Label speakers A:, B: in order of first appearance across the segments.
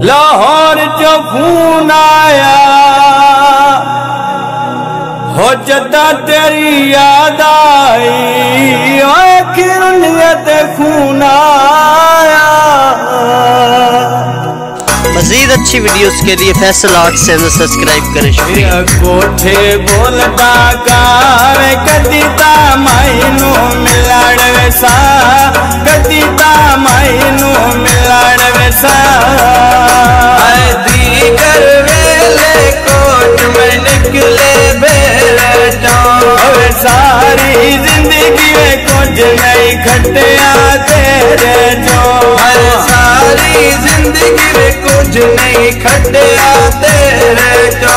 A: लाहौर जो खून आया हो जदा तेरी याद आई आखिर नियत खून आया।
B: मज़ीद अच्छी वीडियोस के लिए फैसल आर्ट चैनल सब्सक्राइब करें। शुक्रिया।
A: कोठे बोलता गावे कदीता मायनू मिलाड़ वैसा कदीता मायनू मिलाड़ वैसा दीगर वेले कोट में निकले बेटा सारी जिंदगी में कुछ नहीं खटिया तेरे जो सारी जिंदगी में कुछ नहीं खटिया तेरे जो।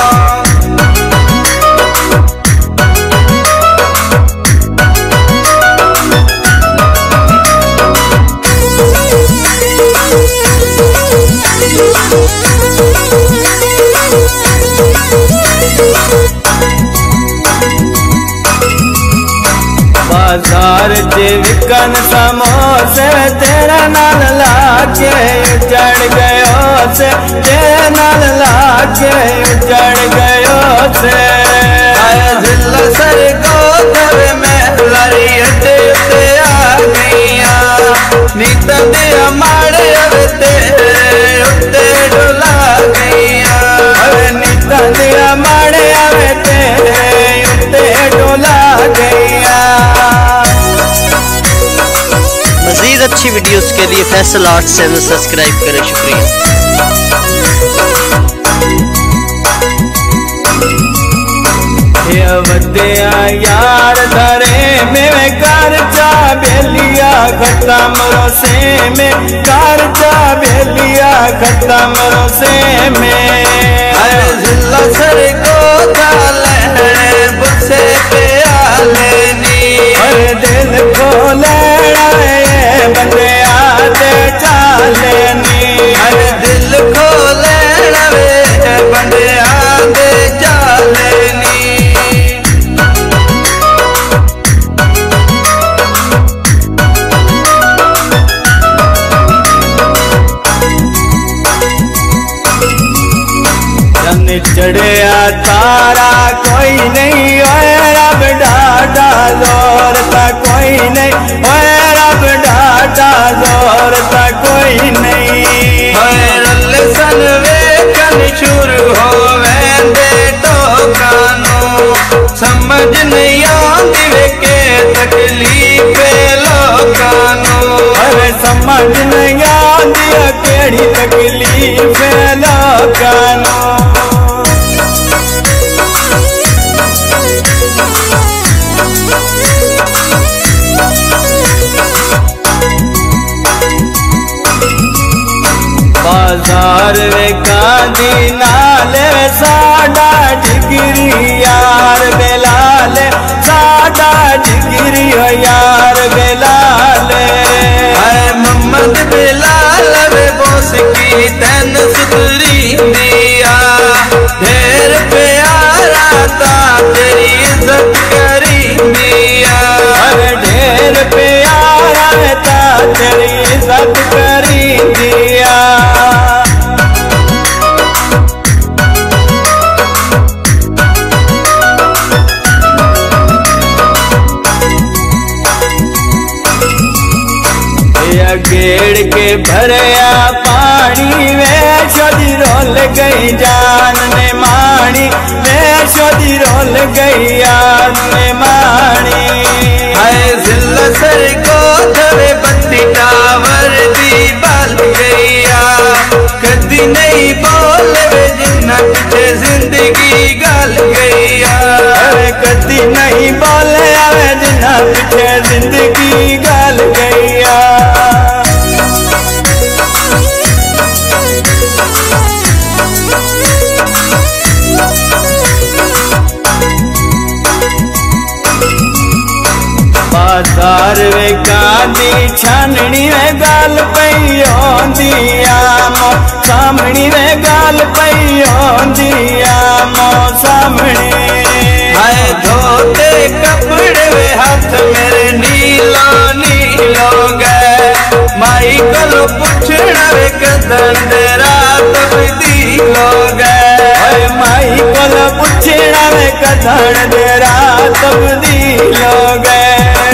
A: बाजार जे विकन समोसे तेरा नाल लाके उजड़ गयो से तेरा नाल लाके उजड़ गयो से जिला सर को धवे में लरियत ते आ गईया नीत दे माड़े अवते उते डोला गईया नीत दे माड़े अवते उते डोला गईया।
B: मज़ीद अच्छी वीडियोस के लिए फैसल आर्ट चैनल सब्सक्राइब करें। शुक्रिया।
A: यार धरे में कर चा बेलिया खत्म रोसे में कर चा बेलिया खत्म रोसे में जिला सर को बुसे पे आलेनी दिल को लेना बंदे आते चालेनी दिल को लेना बंदे आते चालेनी। चढ़िया तारा कोई नहीं रब डाटा जोर था कोई नहीं रब डाटा जोर था कोई नहीं सन वेकन शुरू हो वेंदे टोकानो समझ नहीं आती वे के तकलीफ लोकानो अरे समझ नहीं आती केड़ी तकलीफ लोकानो। बाजार वे कादी नाले साडा डिग्री यार बेलाल साडा डिग्री यार बेलाल मोहम्मद बेलाल वे बोस की तन सुधरी दिया ढेर प्यारा था तेरी इज्जत करी दिया ढेर प्यारा था तेरी इज्जत करी दिया। गेड़ के भरया पानी में शोदी रोल गई जान ने मानी में शोदी रोल गई यान ने मानी जिला सर को धवे बत्ती टावर दी बल गईया कदी नहीं बोल जिन्ना पीछे जिंदगी गल गईया कदी नहीं बोले जिन्ना पीछे जिंदगी गल गईया। बाजार वे कादी छाननी वे गाल पई दिया मो सामनी वे गाल पई दिया मो सामने हाय धोते कपड़े वे हाथ मेरे नीलो नीलो गए माई को पूछना वे कदन तेरा कथन तेरा तब्दील हो गए।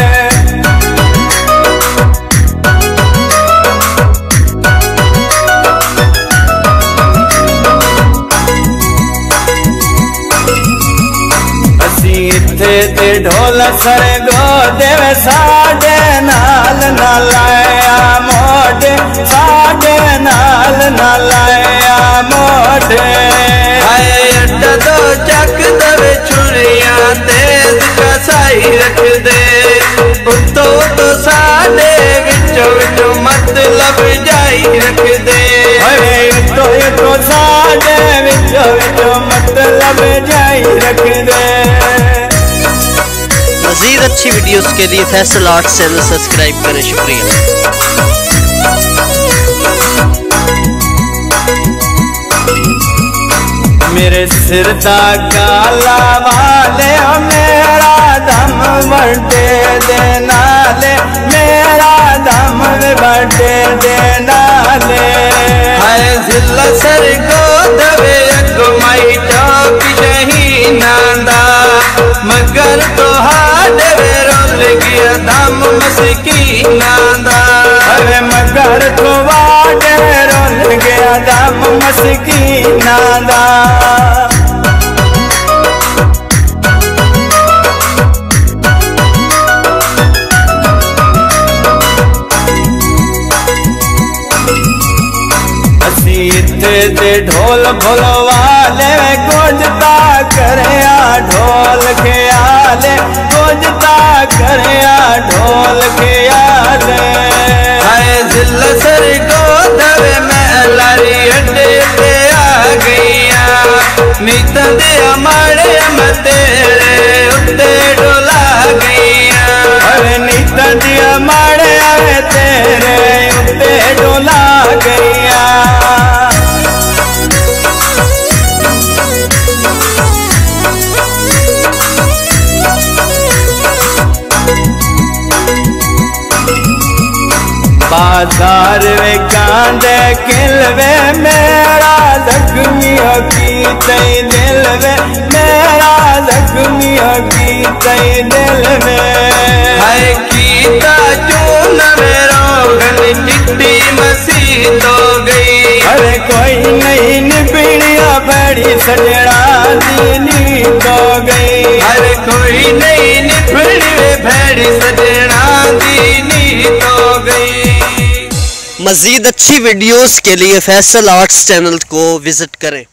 A: ते ढोल सर गो देव साडे नाल ना लाया मोटे, साडे नाल ना लाया मोटे।
C: हाय अड्डा दो चक दवे छुरिया तेज कसाई रख दे, उतो तो साडे विचो विचो मतलब जाई रख दे।
A: अरे तो साडे विचो विचो मतलब जाई रख दे।
B: मज़ीद अच्छी वीडियोस के लिए फैसल आर्ट्स चैनल सब्सक्राइब करें। शुक्रिया।
A: मेरे सिर दा काला वाले मेरा दम बढ़े दे नाले, मेरा दम बढ़े दे नाले।
C: हाय जिला सर को दवे अगुमाई टोपी नहीं नांदा, मगर तो हाडे रोल गया दम मस्कीना दा।
A: अरे मगर तो वाडे रोल गया दम मस्कीना दा। ते ढोल भोलवाले गोजता करया ढोल के आले, गोजता करया ढोल के आले।
C: हाय जिल सर को दवे मैं लारी अड्डे पे आ गईया, नित दे हमारे तेरे उत्ते डोला गईया।
A: अरे नित दे हमारे तेरे उत्ते डोला गईया। बाजार वे कांदे किलवे मेरा जख्मी की तई दिल वे, मेरा जख्मी की तई दिल में।
C: हाय कीता चून रोगन चिट्टी मसीह हो गई।
A: अरे कोई नहीं निबिड़िया बड़ी सजड़ा दीनी तो गई।
C: अरे कोई नहीं निबिड़िया बड़ी सजड़ा दीनी तो गई।
B: मज़ीद अच्छी वीडियोस के लिए फैसल आर्ट्स चैनल को विजिट करें।